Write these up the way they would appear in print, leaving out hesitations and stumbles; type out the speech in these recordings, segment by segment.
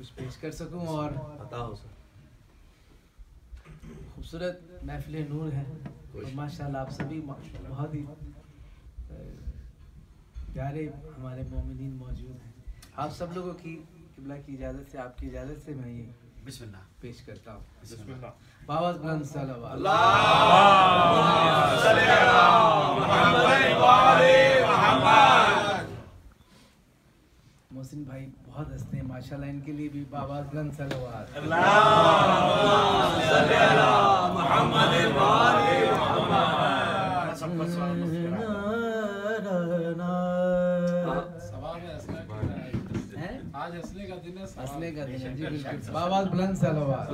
कुछ पेश कर सकूं। और बताओ सर। खूबसूरत महफिल नूर है और माशाल्लाह आप सभी बहुत ही प्यारे हमारे मोमिनीन मौजूद हैं। आप सब लोगों की किबला की इजाज़त से, आपकी इजाज़त से मैं ये बिस्मिल्लाह पेश करता हूँ। बिस्मिल्लाह। बाबा बुलंद सल्लल्लाहु मोहसिन भाई बहुत हंसते हैं माशाल्लाह, इनके लिए भी बाबा बुलंद सल्लल्लाहु आज हंसने का दिन है, हंसने का दिन है जी बिल्कुल। बाबा बुलंद सल्लल्लाहु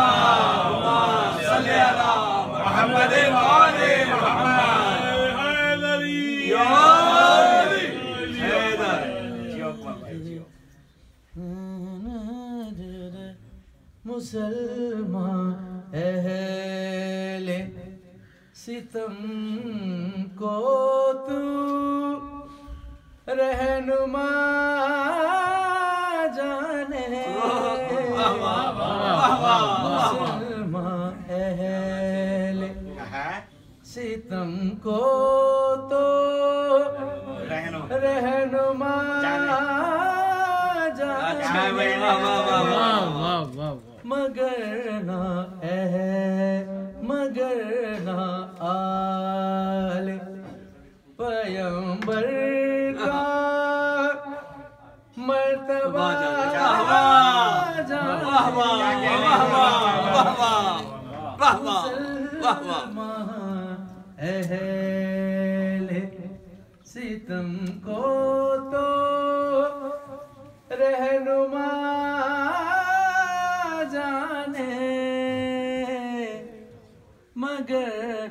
मुसलमान अहले सितम को तू रहनुमा जाने, मुसलमान अहले सितम को तो रहनुमा जाने, मगर ना आले पैगंबर का मर्तबा अहले सितम को तो रहनुमा जाने, मगर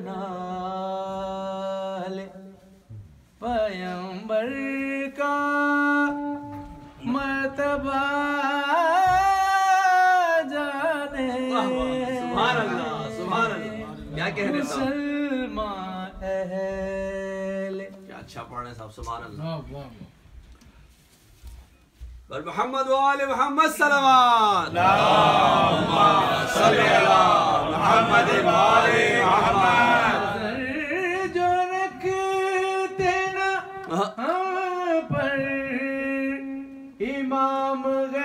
नाले पैगंबर का मर्तबा जाने। सुभान अल्लाह, सुभान अल्लाह। क्या कह रहे हैं मुसलमान अहले, क्या अच्छा पढ़ रहे हैं साहब। सुभान अल्लाह। वाह मोहम्मद वाले मोहम्मद सल्लल्लाहु अलैहि जो रखते ना हम पर इमाम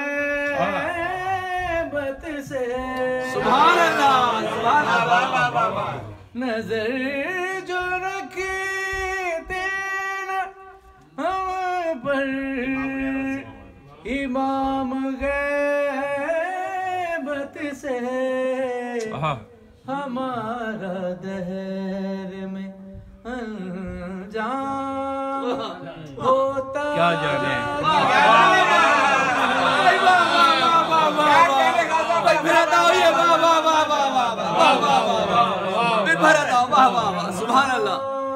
गैबत से। सुभान अल्लाह, सुभान अल्लाह। नजर जो रखते ना हम पर इमाम गैबत से, हमारा दहर में अंजाम होता। क्या जाने सुभान अल्लाह।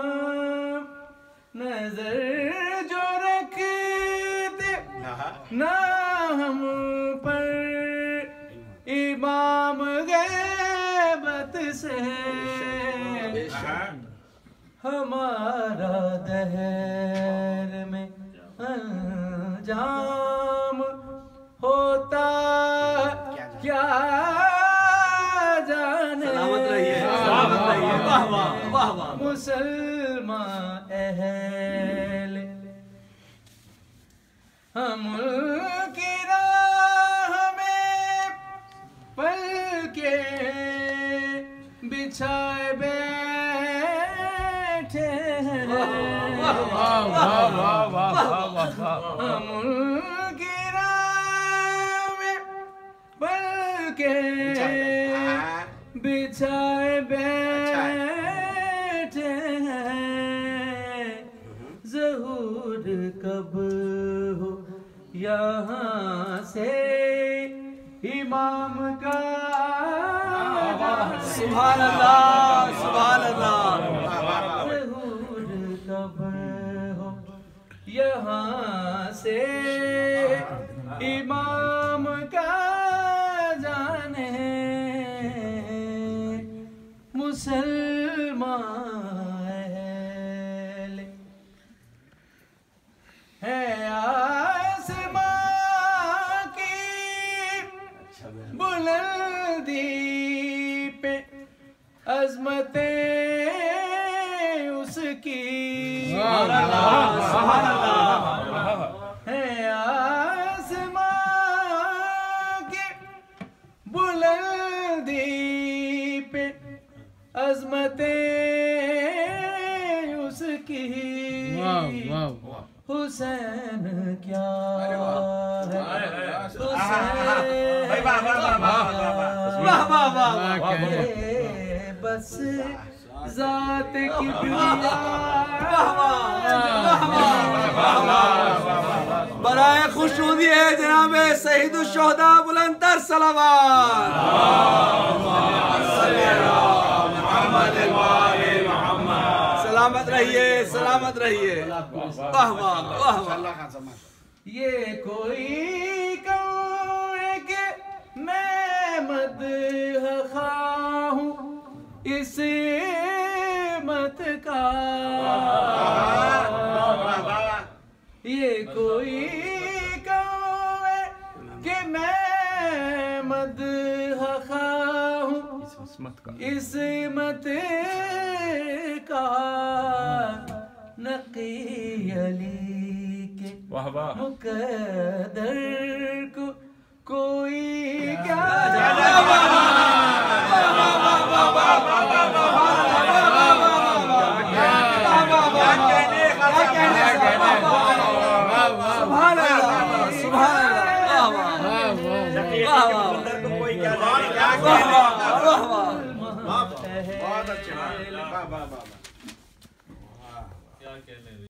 नजर जो रखते ना हम पर इमाम गैबत से, हमारा दहर में अंजाम होता क्या जाने। सलामत रहिए, सलामत रहिए। वाह वाह वाह वाह। मुसलमान अहले हम की राह में पल के बिछाए बैठे हैं। हम की राह में पल के बिछाए बैठे हैं। ज़हूर कब हो यहाँ से इमाम का। सुभान अल्लाह, सुभान अल्लाह। ज़हूर कब हो यहाँ से इमाम का जाने। मुसलमान है आसमां की बुलंदी पे अजमते उसकी है, आसमां की बुलंदी पे अजमते उसकी। हुसैन क्या है, हुसैन बस जात की बराए खुश होती है जनाब शहीद शोहदा बुलंदर सलावत। सलामत रहिए, सलामत रहिए। वाह वाह वाह वाह। ये कोई कहे कि मैं मदह ख़्वाह हूँ इस मत का, ये कोई कहे कि मैं मदह ख़्वाह हूँ इस मत का। नक़ी अली के मुक़द्दर को कोई क्या बहुत अच्छे, वाह वाह वाह।